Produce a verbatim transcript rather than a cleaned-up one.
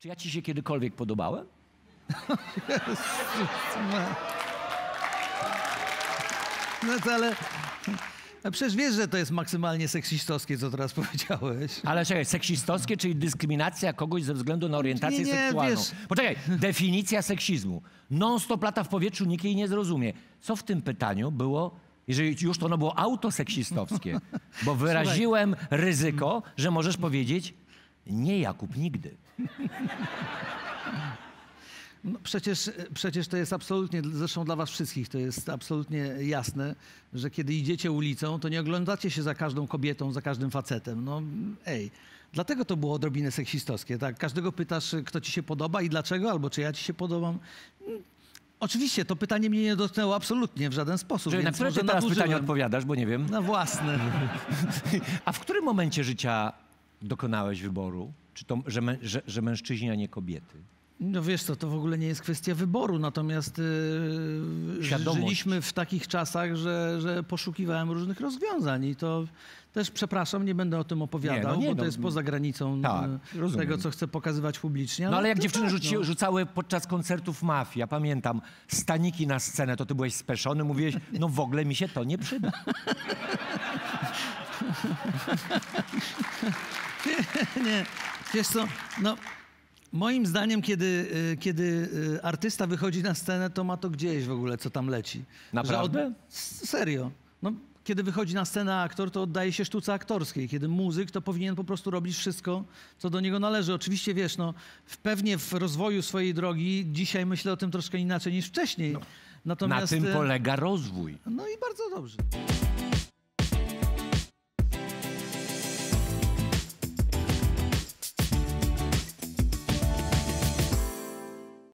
Czy ja ci się kiedykolwiek podobałem? No to ale... A przecież wiesz, że to jest maksymalnie seksistowskie, co teraz powiedziałeś. Ale czekaj, seksistowskie, czyli dyskryminacja kogoś ze względu na orientację Nie, nie, seksualną. wiesz- Poczekaj, definicja seksizmu. Non-stop lata w powietrzu, nikt jej nie zrozumie. Co w tym pytaniu było, jeżeli już to ono było autoseksistowskie? Bo wyraziłem ryzyko, że możesz powiedzieć, nie Jakub, nigdy. No przecież, przecież to jest absolutnie, zresztą dla was wszystkich, to jest absolutnie jasne, że kiedy idziecie ulicą, to nie oglądacie się za każdą kobietą, za każdym facetem. No ej, dlatego to było odrobinę seksistowskie, tak? Każdego pytasz, kto ci się podoba i dlaczego, albo czy ja ci się podobam. Oczywiście, to pytanie mnie nie dotknęło absolutnie w żaden sposób, Czyli na więc które może ty teraz nadużyłem. pytanie odpowiadasz, bo nie wiem. Na własne. A w którym momencie życia dokonałeś wyboru? Czy to, że, mę, że, że mężczyźni, a nie kobiety? No wiesz co, to w ogóle nie jest kwestia wyboru, natomiast yy, Świadomość. żyliśmy w takich czasach, że, że poszukiwałem różnych rozwiązań i to też, przepraszam, nie będę o tym opowiadał, Nie, no nie, bo to no, jest poza granicą tak, yy, rozumiem. tego, co chcę pokazywać publicznie. No ale jak to dziewczyny tak, rzuci, no. rzucały podczas koncertów Mafii, ja pamiętam, staniki na scenę, to ty byłeś speszony, mówiłeś, no w ogóle mi się to nie przyda. Nie, wiesz co, no moim zdaniem, kiedy, y, kiedy y, artysta wychodzi na scenę, to ma to gdzieś w ogóle, co tam leci. Naprawdę? Że od, s- serio. No, kiedy wychodzi na scenę aktor, to oddaje się sztuce aktorskiej. Kiedy muzyk, to powinien po prostu robić wszystko, co do niego należy. Oczywiście, wiesz, no, w, pewnie w rozwoju swojej drogi dzisiaj myślę o tym troszkę inaczej niż wcześniej. Na Natomiast, tym y, polega rozwój. no i bardzo dobrze.